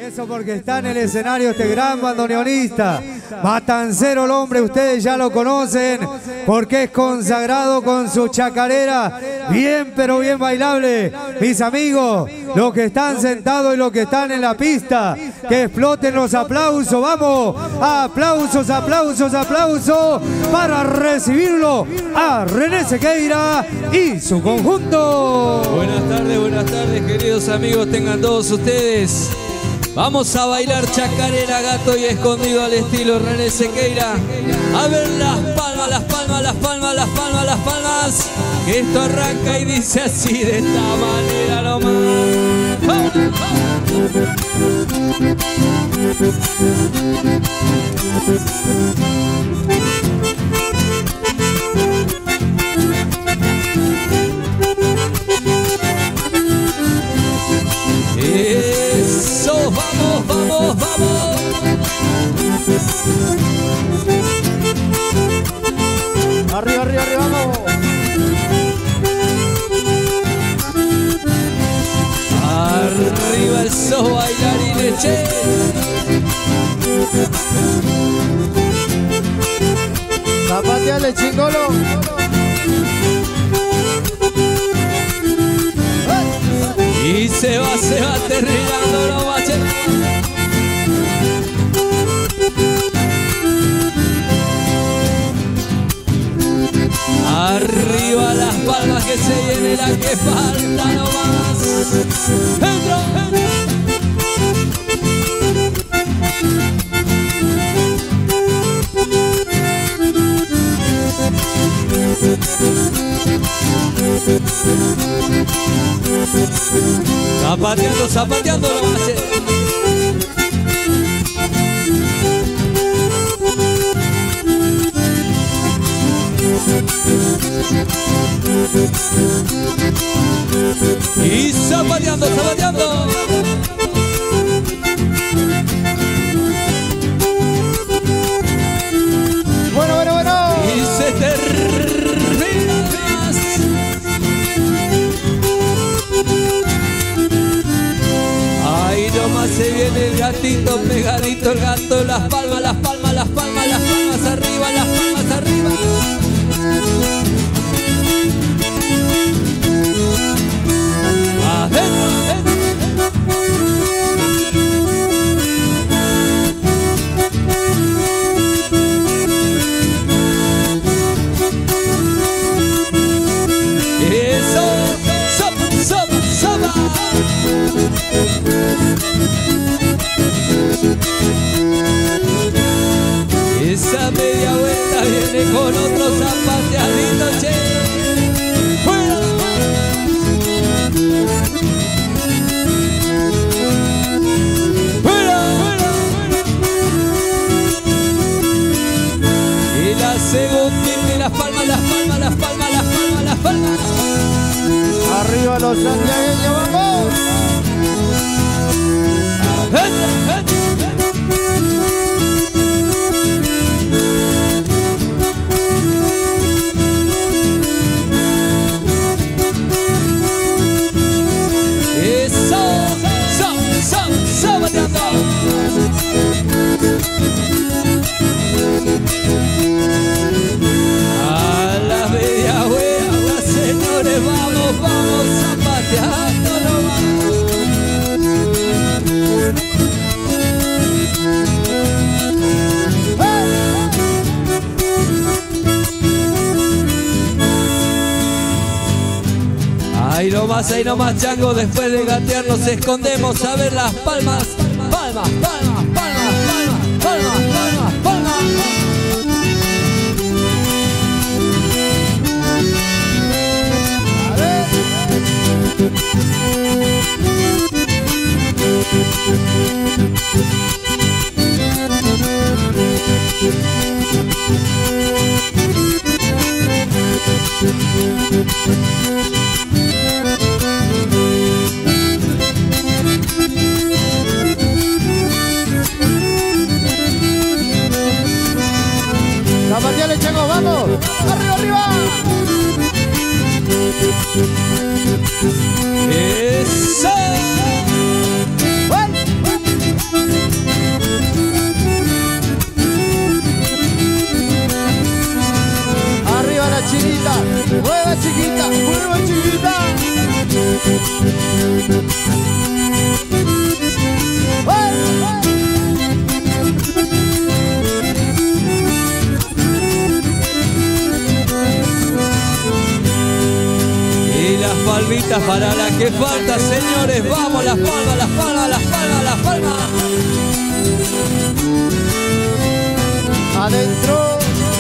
Eso porque está en el escenario este gran bandoneonista, matancero el hombre, ustedes ya lo conocen, porque es consagrado con su chacarera, bien pero bien bailable. Mis amigos, los que están sentados y los que están en la pista, que exploten los aplausos, vamos, aplausos, aplausos, aplausos, para recibirlo a René Sequeira y su conjunto. Buenas tardes, queridos amigos, tengan todos ustedes. Vamos a bailar chacarera, gato y escondido al estilo René Sequeira. A ver las palmas, las palmas, las palmas, las palmas, las palmas. Que esto arranca y dice así, de esta manera nomás. ¡Vamos! Eso, vamos, vamos, vamos. Arriba, arriba, arriba, vamos. Arriba esos bailarines, che. Zapateale, chingolo. Y se va terminando los baches. Arriba las palmas, que se viene la que falta nomás. ¡Entro! Zapateando, zapateando los baches. Y zapateando, zapateando. Bueno, bueno, bueno. Y se termina. Ahí nomás se viene el gatito, pegadito el gato, las palmas, las palmas, las palmas, las palmas arriba, las palmas arriba. Eso, sopa, sopa, sopa. Esa media vuelta viene con otro zapateadito, che. ¡Fuera! ¡Fuera! Y la segunda, y las palmas, las palmas, las palmas, las palmas, las palmas. Arriba los santiagueños, vamos. Eso, zapateando. A la media vuelta, señores, vamos, vamos, zapateando nomás. Ahí nomás, chango, después de gatear nos escondemos a ver las palmas. Palmas, palmas, palmas, palmas, palmas, palmas, palmas. Zapateale, chango, vamos. Arriba, arriba. Eso. palmitas para la que falta, señores. Vamos, las palmas, las palmas, las palmas, las palmas. Adentro.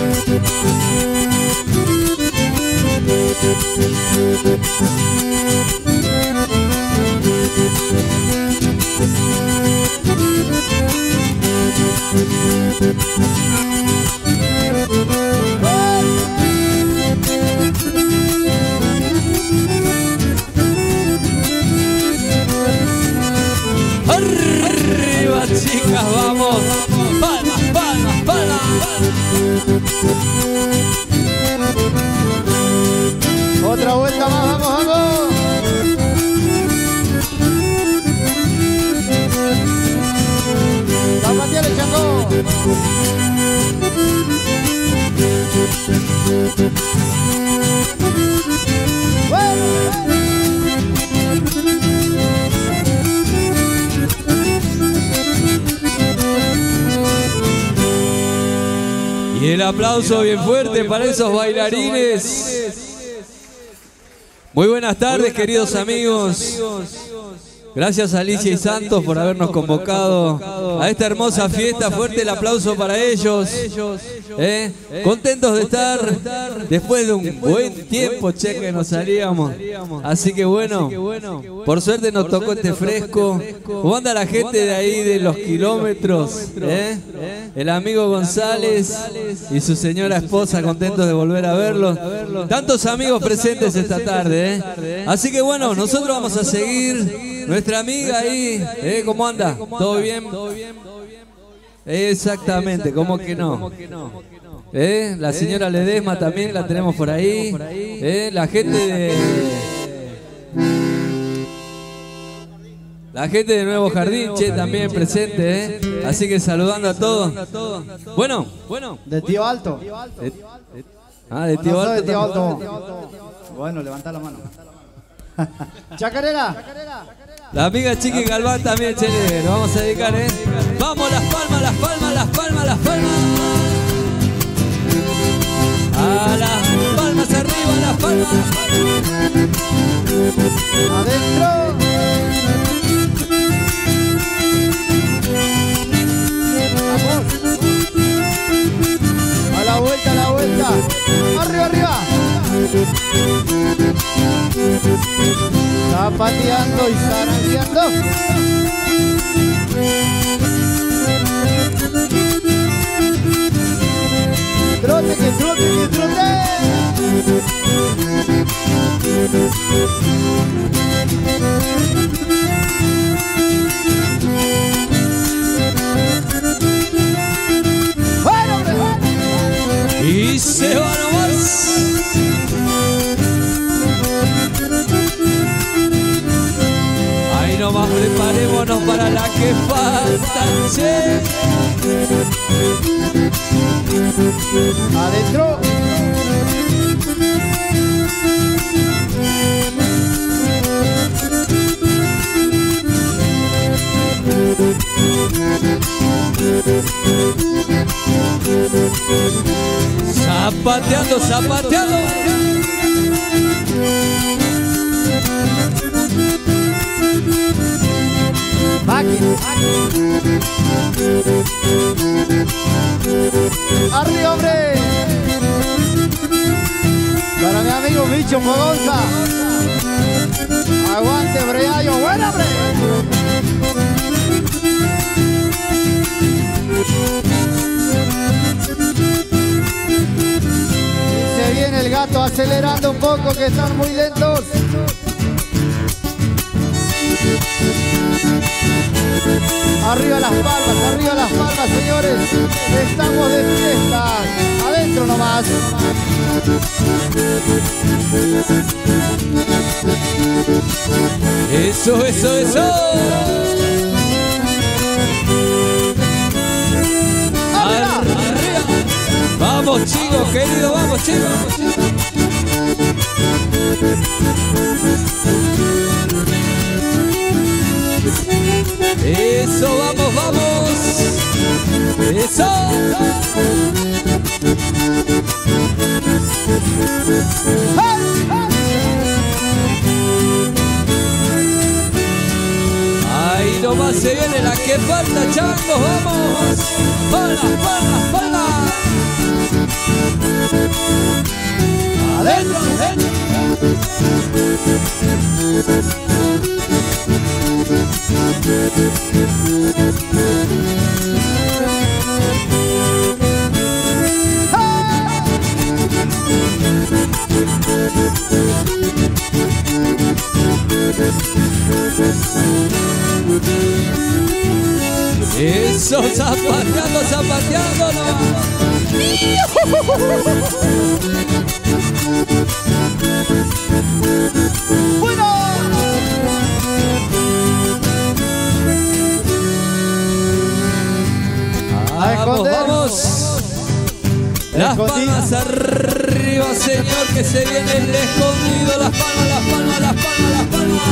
Arriba, chicas, vamos. Palmas, palmas, palmas. Otra vuelta más, vamos, vamos. Zapateale, Chaco. Y el aplauso bien fuerte para esos bailarines. Muy buenas tardes, queridos amigos. Gracias a Alicia y Santos por habernos convocado a esta hermosa fiesta. Fuerte el aplauso para ellos. Contentos de estar después de un buen tiempo, che, que nos salíamos. Así que bueno, por suerte nos tocó este fresco. ¿Cómo anda la gente de ahí de los kilómetros? El amigo González y su señora esposa, contentos de volver a verlos. Tantos amigos presentes esta tarde. Así que bueno, nosotros vamos a seguir. Nuestra amiga ahí, ¿cómo anda? ¿Todo bien? Exactamente, ¿cómo que no? La señora Ledesma también la tenemos por ahí. La gente de... La gente de Nuevo Jardín, che, también presente, Así que saludando a todos. Bueno. De Tío Alto. De Tío Alto. De Tío Alto. Bueno, levanta la mano. Chacarera. La amiga Chiqui Galván también, che, lo vamos a dedicar, Vamos, las palmas, las palmas, las palmas, las palmas. A las palmas arriba, las palmas. Adentro. Vamos. A la vuelta, a la vuelta. Arriba, arriba. Zapateando y zarandeando. Trote, que trote, que trote. ¡Bueno, hombre! Y se va nomás. Ahí nomás preparémonos para la que falta, che. Adentro. Zapateando, zapateando. Máquina. Arriba, hombre. Para mi amigo Bicho Mogonza. Aguante, Breallo. Buena, hombre. Y se viene el gato acelerando un poco, que están muy lentos. Arriba las palmas, señores. Estamos de fiesta. Adentro nomás. Eso, eso, eso. Arriba. Vamos, chicos, querido, vamos, chicos. Eso, vamos, vamos. Eso. nomás se viene la que falta, changos, vamos. Palmas, palmas, palmas. Adentro, adentro. Eso, zapateando, zapateando, no. ¡Bueno! Vamos, vamos. Las palmas arriba, señor, que se viene el escondido. Las palmas, las palmas, las palmas, las palmas.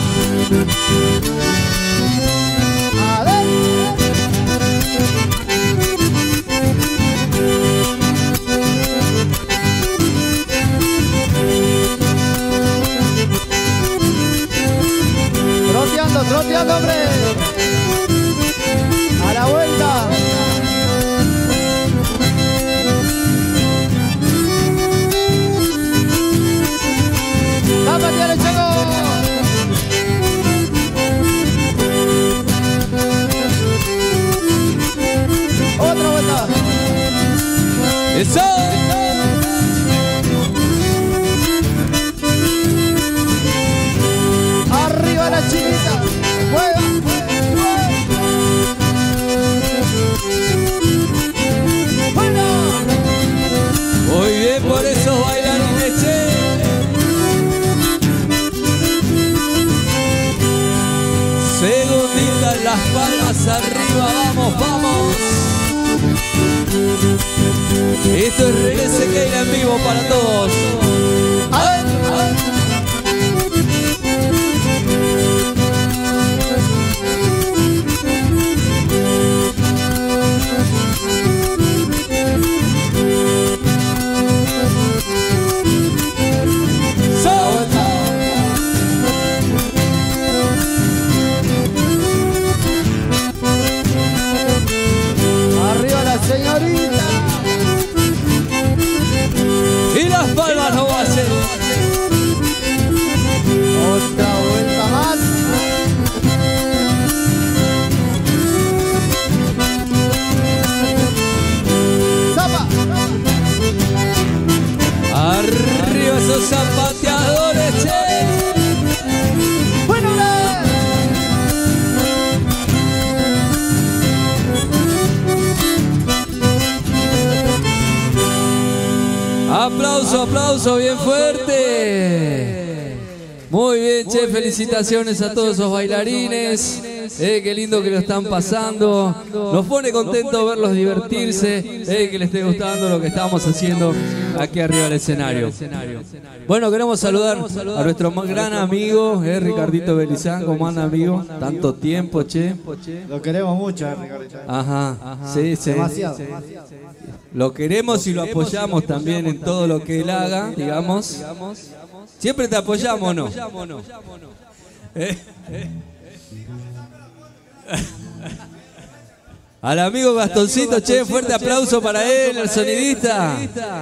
Troteando, troteando, hombre. A la vuelta. ¡Tápate, Alechago! Otra vuelta. ¡Eso! Arriba la chinita. ¡Juega! ¡Bueno! Muy bien por esos bailarines, che. Segunditas, las palmas arriba, vamos, vamos. Esto es Regrese Keira en vivo para todos. Arriba la señorita. Y las palmas no va a ser. Otra vuelta más. Zapa. Arriba esos zapateadores, che. Bueno, Aplauso, aplauso, bien fuerte. Muy bien, che, felicitaciones a todos esos bailarines. Qué lindo que lo están pasando. Nos pone contento verlos divertirse. Que les esté gustando lo que estamos haciendo aquí arriba del escenario. Bueno, queremos saludar a nuestro gran amigo, Ricardito Belizán. ¿Cómo anda, amigo? Tanto tiempo, che. lo queremos mucho, Ricardito. Ajá, sí, sí. Demasiado. Lo queremos y lo apoyamos también en todo lo que él haga, digamos. Siempre te apoyamos, ¿no? Al amigo Gastoncito, che, fuerte aplauso para él, el sonidista.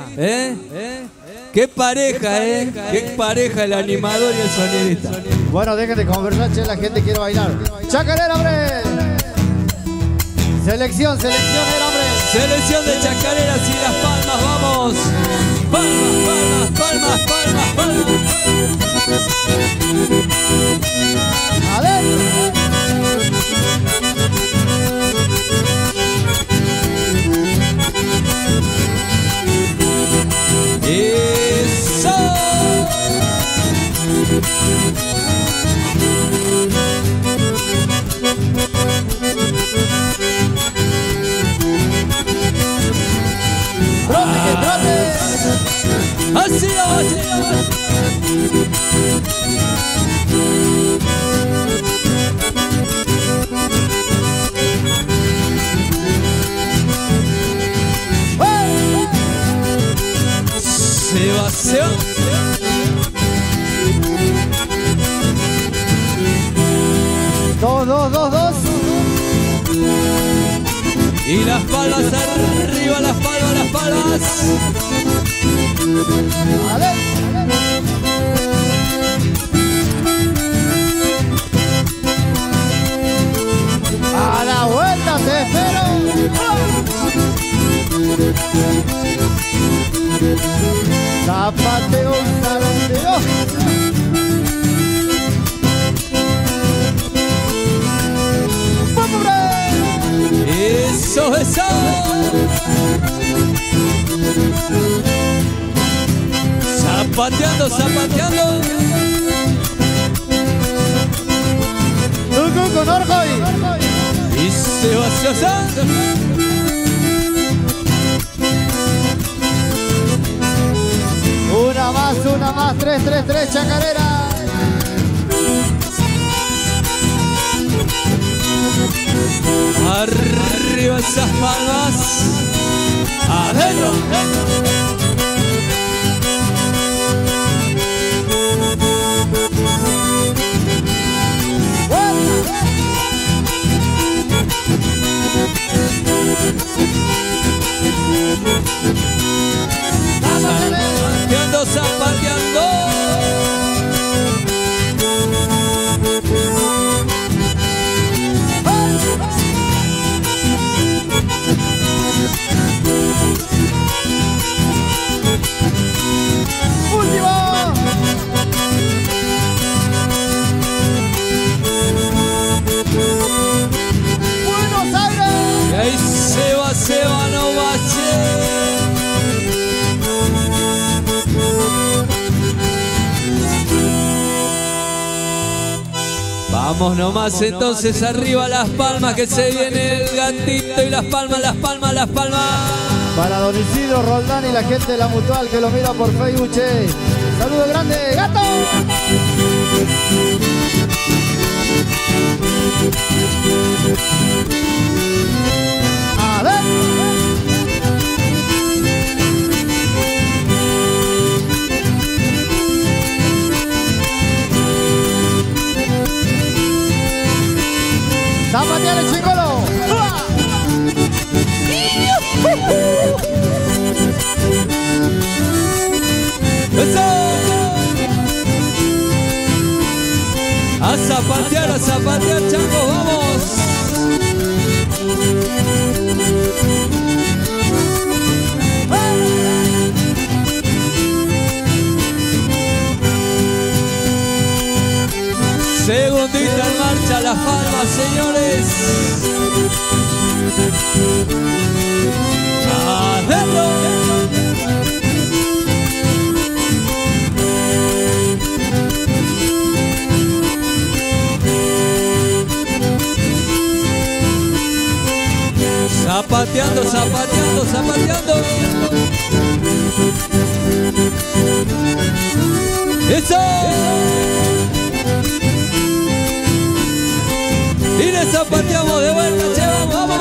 Qué pareja, qué pareja el animador y el sonidista. Bueno, dejen de conversar, che, la gente quiere bailar. ¡Chacarera, hombre! Selección, selección, hombre. Selección de chacareras y las palmas, vamos. Palmas, palmas, palmas, palmas, palmas. Adentro. Eso. ¡Trote, que trote! Así, así. Se va, se va. Dos, dos, dos, dos. Y las palmas arriba, las palmas, las palmas. Vale. A la vuelta te espero. Zapateo, zarandeo. Eso, eso. Zapateando, zapateando. Tucu con Orgoy. Y se va hacia Una más, 3-3-3, chacarera. Arriba esas palmas. Adentro. Zapateando, zapateando. Se va, no va a ser. Vamos nomás entonces arriba las palmas, que se viene el gatito y las palmas, las palmas, las palmas. Para Don Isidro Roldán y la gente de la Mutual que lo mira por Facebook, che. Saludo grande, gato. A ver. Zapateale, chicolo. ¡Eso! A zapatear, changos, vamos. Segundita en marcha, las palmas, señores. ¡Adentro! Zapateando, zapateando, zapateando. ¡Eso! Y le zapateamos de vuelta, che, vamos.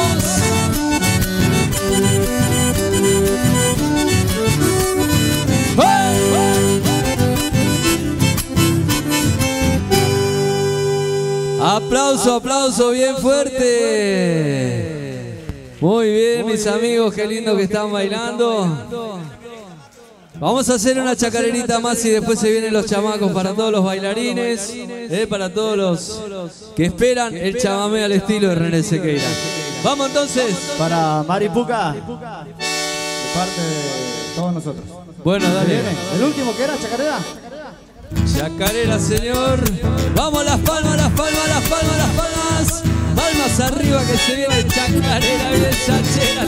Aplauso, aplauso bien fuerte. Muy bien, mis amigos, qué lindo que están bailando. Vamos a hacer una chacarerita más y después se vienen los chamacos para todos los bailarines, para todos los que esperan el chamamé al estilo de René Sequeira. Vamos entonces. Para Maripuca, de parte de todos nosotros. Bueno, dale. El último que era chacarera. Chacarera, señor. Vamos, las palmas, las palmas, las palmas, las palmas. Palmas arriba que se viene chacarera, bien chachera.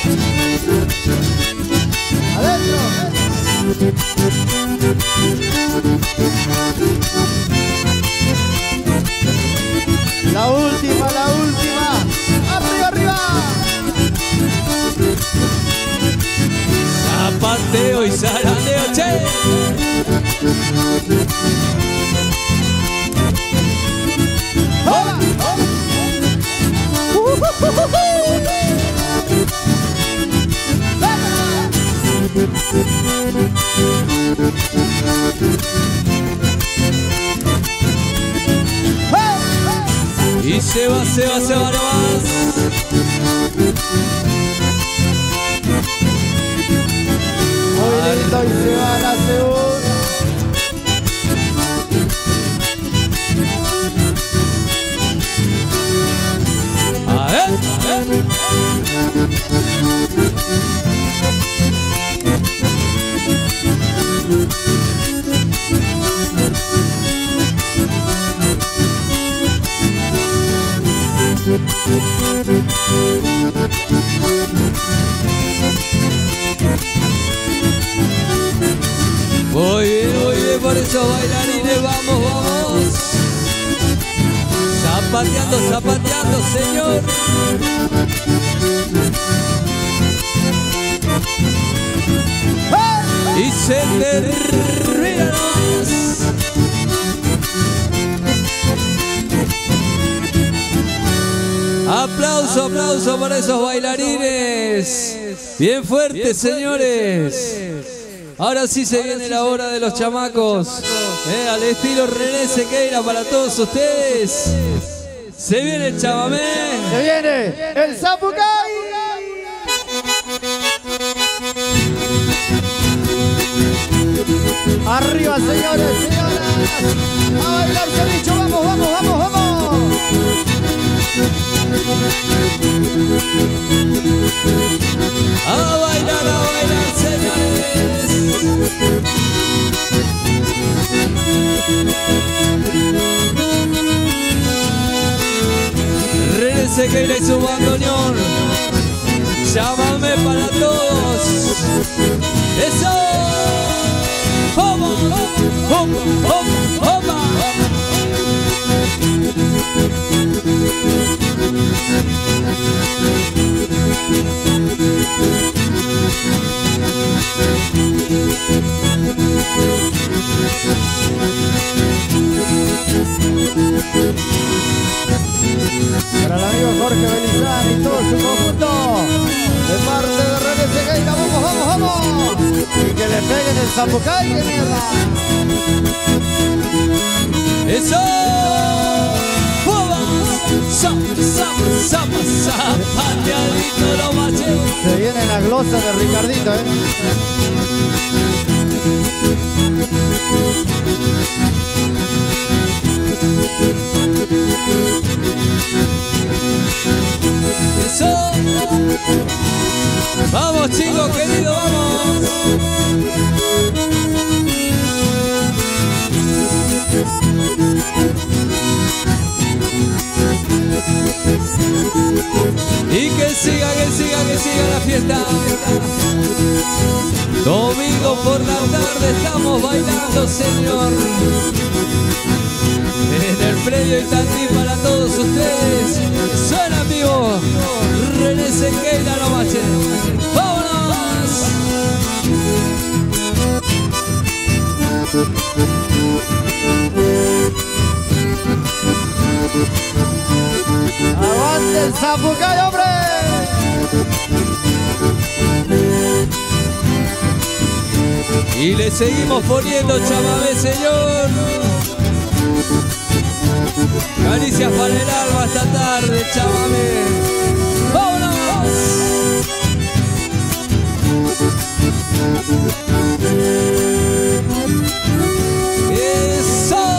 Adentro. La última, la última. Arriba, arriba. Zapateo y zarandeo, che. Y se va nomás. Muy bien por esos bailarines, vamos, vamos. Zapateando, zapateando, señor. Y se termina. Aplauso, aplauso para esos bailarines. Bien fuerte, señores. Ahora sí se viene la hora de los chamacos. Al estilo René Sequeira para todos ustedes. Se viene el chamamé. Se viene el Zapucay. Arriba, señores, señoras. A bailar, se ha dicho. Vamos, vamos, vamos, vamos. A bailar, señores. René Sequeira y su bandoneón. Llámame para todos. ¡Eso! ¡Opa! ¡Opa! ¡Opa! ¡Opa! Para el amigo Jorge Belizán y todo su conjunto, de parte de René Sequeira, vamos, vamos, vamos. Y que le peguen el Zapucay, que mierda. ¡Eso! Zapateadito lo maché. Se viene la glosa de Ricardito, Eso. Vamos, chicos queridos, vamos. Y que siga la fiesta. Domingo por la tarde estamos bailando, señor. En el predio Itandí para todos ustedes. Suena vivo. René Sequeira lo mache. ¡Vámonos! ¡Aguante el Zapucay, hombre! Y le seguimos poniendo chamamé, señor. Caricias para el alma esta tarde, chamamé. ¡Vámonos! ¡Eso!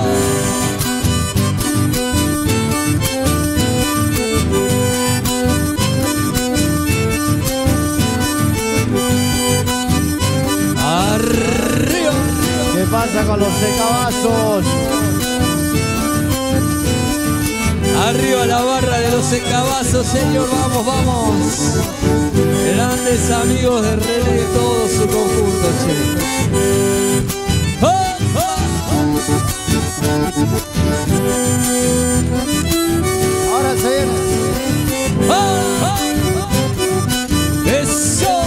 ¡Arriba! ¿Qué pasa con los secabazos? Arriba la barra de los secabazos, señor, vamos, vamos. Grandes amigos de René de todo su conjunto, che. ¡Oh, oh! Ahora se viene. ¡Oh, oh! ¡Eso!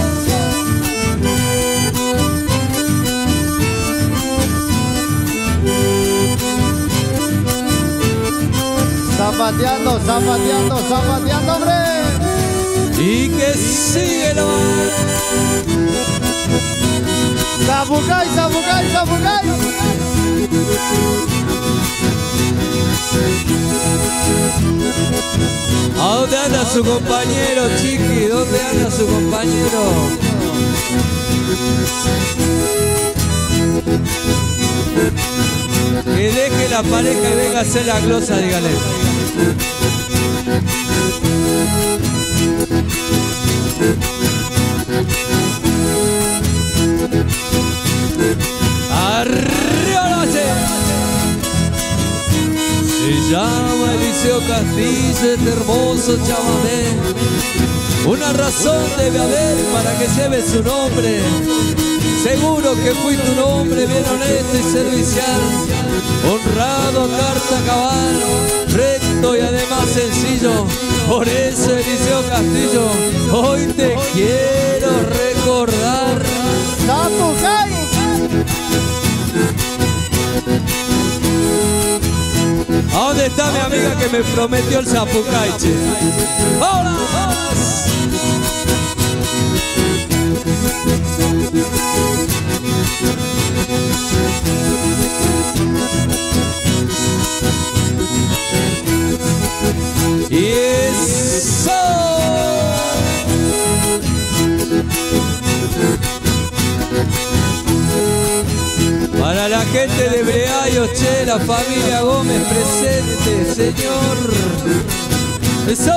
Zapateando, zapateando, zapateando, hombre. Y que sigue lo Zapucay, Zapucay, Zapucay. ¿A dónde anda su compañero, chiqui? ¿Dónde anda su compañero? Que deje la pareja y venga a hacer la glosa, dígale. Eliseo Castillo, este hermoso chamamé. Una razón debe haber para que lleve su nombre. Seguro que fui tu nombre, bien honesto y servicial, honrado a carta cabal, recto y además sencillo. Por eso, Eliseo Castillo, hoy te quiero recordar. ¡Zapucay! ¿A dónde está mi amiga que me prometió el Zapucay, che? ¡Hola! ¡Y eso! Para la gente de Breayo, che, la familia Gómez presente, señor. ¡Eso!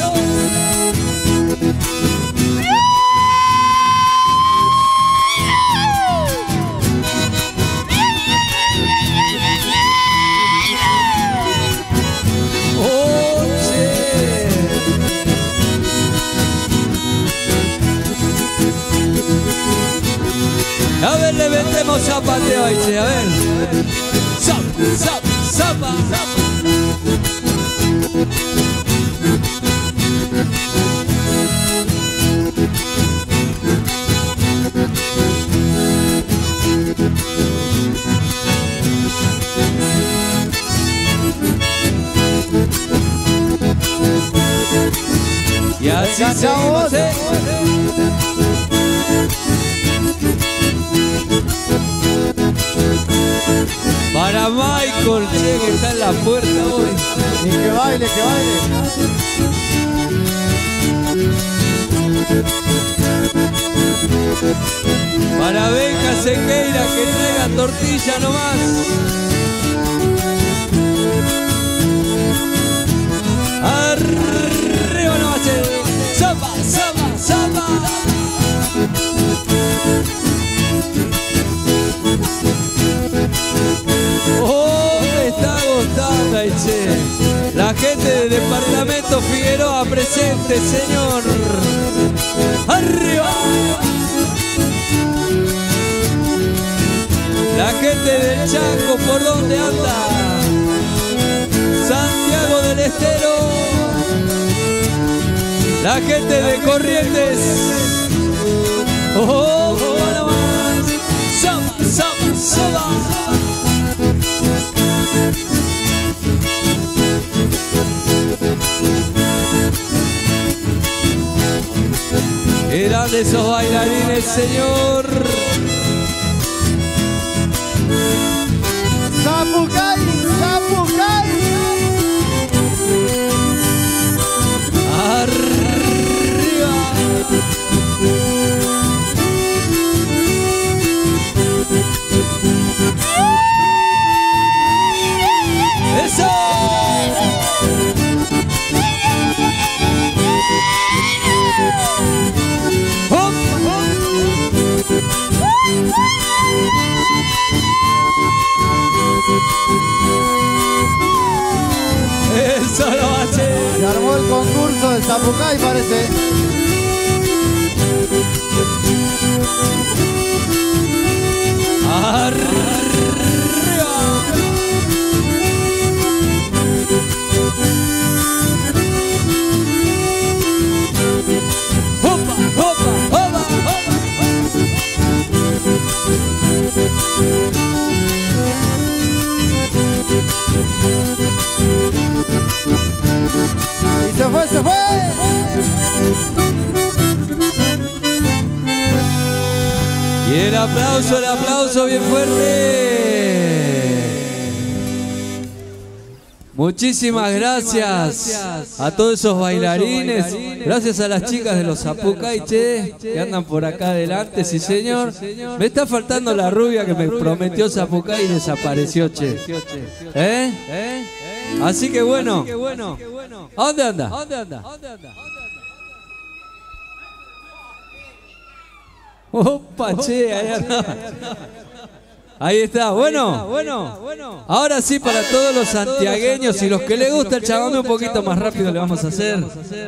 A ver, le vendemos zapateo ahí, che, a ver. Zap, zap, zapa. Y así seguimos, Para Michael, che, que está en la puerta hoy. Y que baile, que baile. Para Benja Sequeira, que traiga tortilla nomás. Arriba nomás, che. Sopa, sopa, sopa. Oh, me está gustando, ahí, che. La gente del departamento Figueroa presente, señor. ¡Arriba! La gente del Chaco, ¿por dónde anda? Santiago del Estero. La gente de Corrientes. Oh, bueno más. Soba, soba, soba. Eran de esos bailarines, señor. ¡Zapucay! ¡Zapucay! Arriba. ¡Eso! ¡Hop! Eso lo hace. Se armó el concurso del Zapucay, parece. Arriba. Hopa, hopa, hopa, hopa. Y se fue, se fue. Y el aplauso bien fuerte. Muchísimas gracias a todos esos bailarines. Gracias a las chicas de los Zapucay, che, que andan por acá adelante, sí señor. Me está faltando la rubia que me prometió Zapucay y desapareció, che. Así que bueno. ¿A dónde anda? Opa, che, ahí anda. Ahí está, bueno. Ahora sí, para todos los santiagueños y los que les gusta el chamamé un poquito más rápido le vamos a hacer.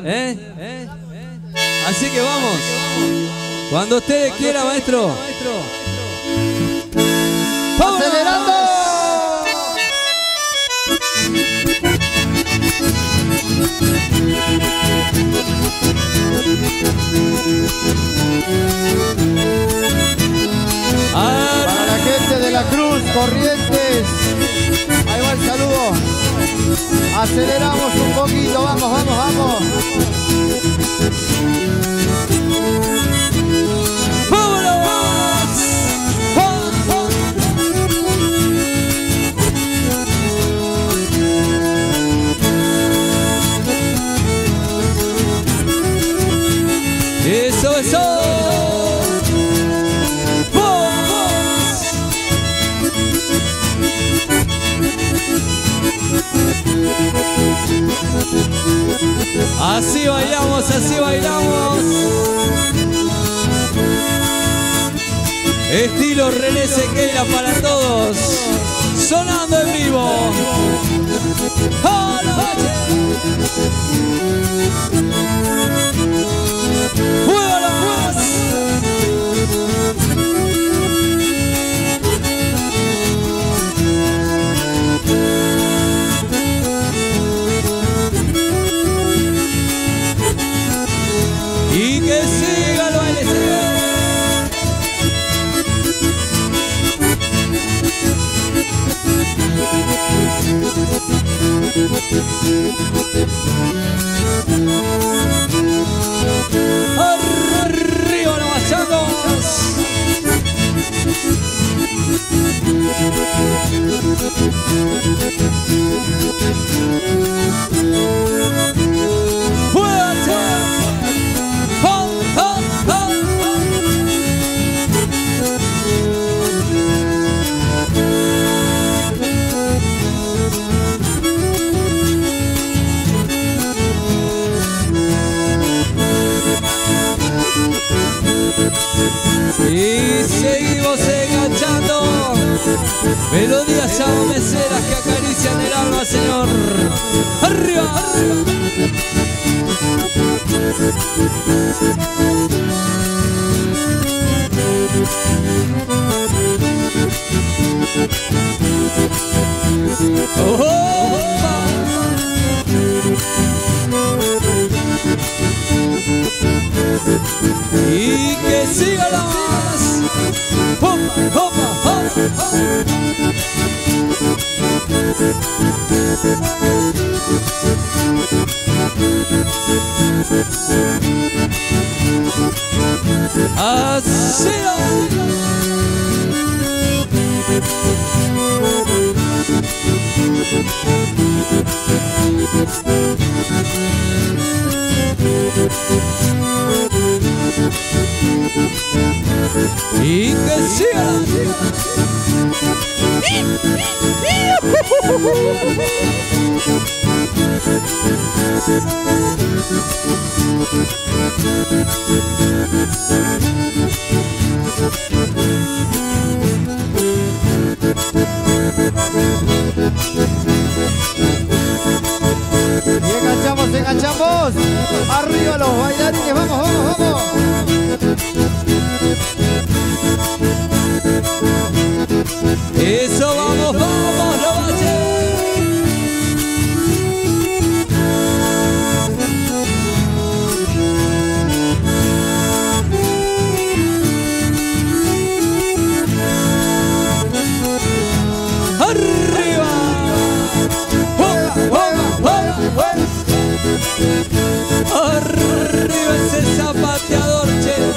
Así que vamos. Cuando ustedes quieran, maestro. ¡Acelerando! Para la gente de la Cruz, Corrientes, ahí va el saludo. Aceleramos un poquito, vamos, vamos, vamos. Eso, eso. Así bailamos, así bailamos. Estilo René Sequeira para todos. Sonando en vivo. ¡Oh, la noche! Y que siga el baile. Arriba los machacos. ¡Fuerte! Y seguimos enganchando melodías chamameceras que acarician el alma, Señor. ¡Arriba! Y que siga la más. ¡Opa, opa, opa! Así y que siga. Y enganchamos, enganchamos. Arriba los bailarines, vamos, vamos, vamos. Eso, vamos, vamos, lo bache. Arriba. Arriba ese zapateador, che.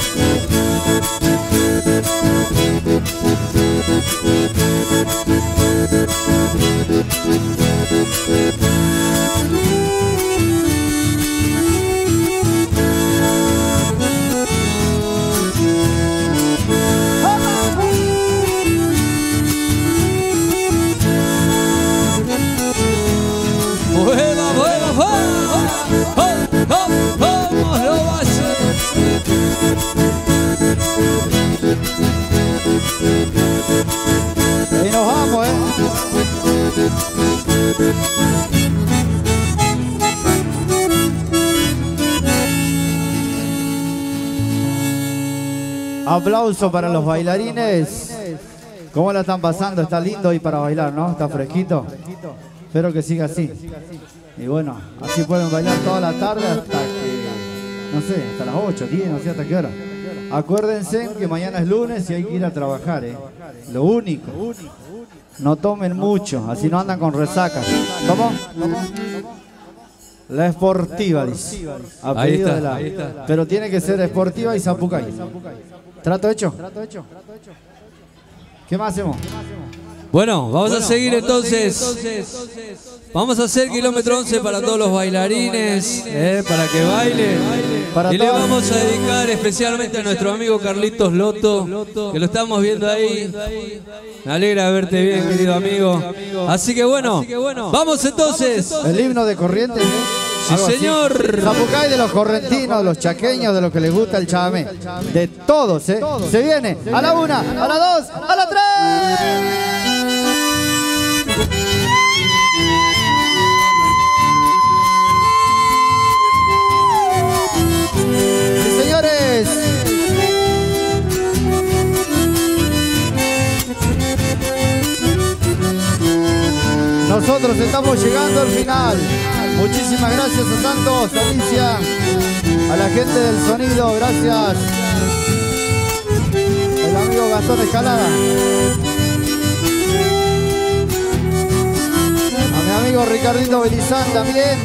Vuela, vuela, vuela. ¡Oh, oh, oh! ¡Lo va a hacer! Aplauso para los bailarines. ¿Cómo la están pasando? Está lindo ahí para bailar, ¿no? Está fresquito. Espero que siga así. Y bueno, así pueden bailar toda la tarde hasta que, no sé, hasta las 8, 10, no sé hasta qué hora. Acuérdense que mañana es lunes y hay que ir a trabajar, ¿eh? Lo único. No tomen mucho, así no andan con resacas. ¿Cómo? La esportiva, dice. Ahí está, ahí está. Pero tiene que ser esportiva y zapucay. ¿Trato hecho? ¿Qué más hacemos? Bueno, vamos a seguir entonces. Vamos a hacer kilómetro 11 para todos los bailarines, para que bailen. Y le vamos a dedicar especialmente a nuestro amigo Carlitos Loto, que lo estamos viendo ahí. Me alegra verte bien, querido amigo. Así que bueno, vamos entonces. El himno de Corrientes, ¿eh? Sí, señor. Zapucay de los correntinos, de los chaqueños, de los que les gusta el chamamé. De todos, ¿eh? Se viene a la 1, a la 2, a la 3. Sí, señores. Nosotros estamos llegando al final. Muchísimas gracias a Santos, a Alicia, a la gente del sonido, gracias. El amigo Gastón Escalada. A mi amigo Ricardito Belizán también.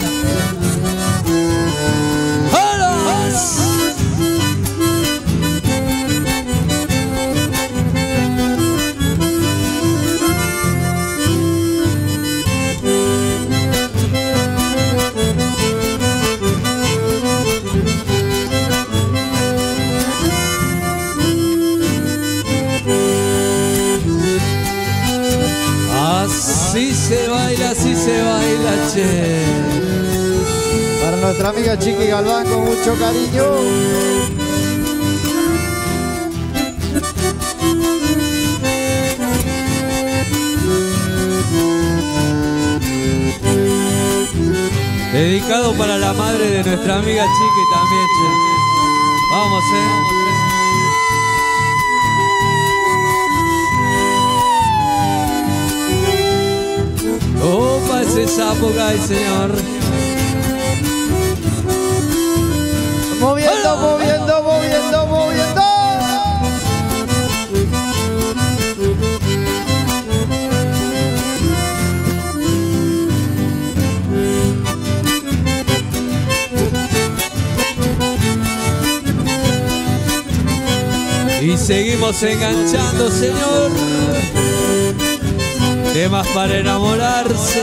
Así se baila, che. Para nuestra amiga Chiqui Galván, con mucho cariño. Dedicado para la madre de nuestra amiga Chiqui también, che. Vamos, Opa, ese Zapucay, señor. Moviendo, moviendo, moviendo, moviendo. Y seguimos enganchando, señor. Temas para enamorarse.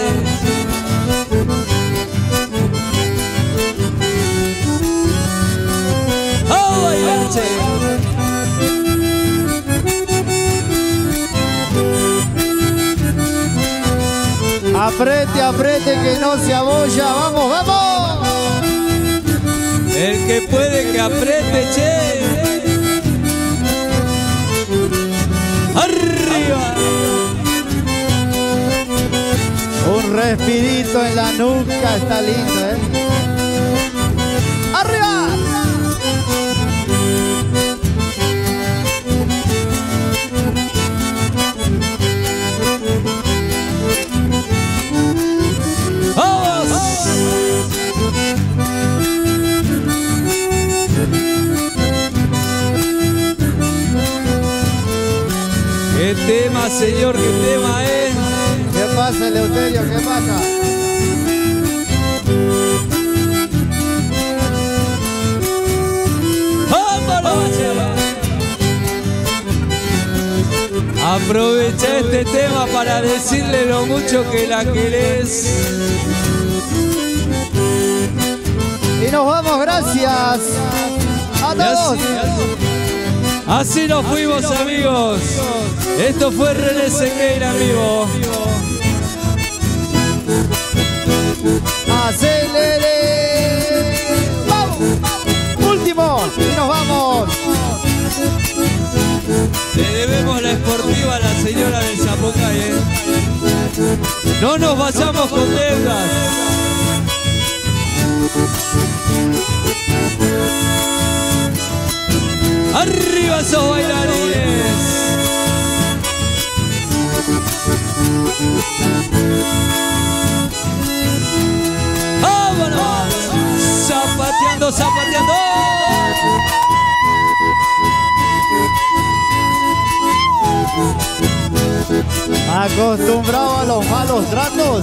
¡Oh, bailar, che! Aprete, aprete que no se abolla. ¡Vamos, vamos! El que puede que apriete, che. ¡Arriba! Un respirito en la nuca, está lindo, ¿eh? ¡Arriba! ¡Vamos! ¡Qué tema, señor! ¡Qué tema es! ¿Qué pasa, Eleuterio? ¿Qué pasa? Aprovecha este tema para decirle lo mucho que la querés. Y nos vamos, gracias a todos. Así nos fuimos, amigos. Esto fue René Sequeira en vivo. ¡Acelere! ¡Vamos! ¡Último! ¡Y nos vamos! Le debemos la esportiva a la señora del Zapucay, ¿eh? No nos vayamos con deudas. Arriba esos bailarines. ¡Vámonos! Zapateando, zapateando. Acostumbrado a los malos tratos.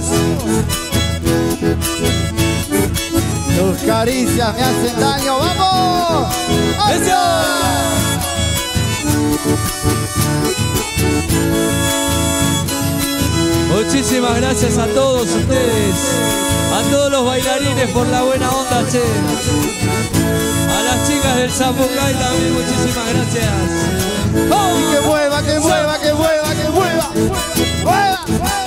Tus caricias me hacen daño. ¡Vamos! ¡Eso! Muchísimas gracias a todos ustedes, a todos los bailarines por la buena onda, che. A las chicas del Zapucay también, muchísimas gracias. ¡Oh! Y que mueva, que mueva, que mueva, que mueva. ¡Mueva!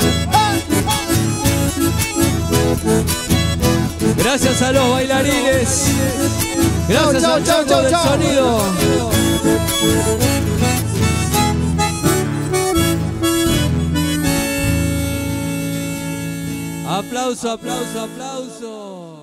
Gracias a los bailarines. Gracias Chau, al chau, Chango chau, del chau. sonido. Aplauso, aplauso, aplauso.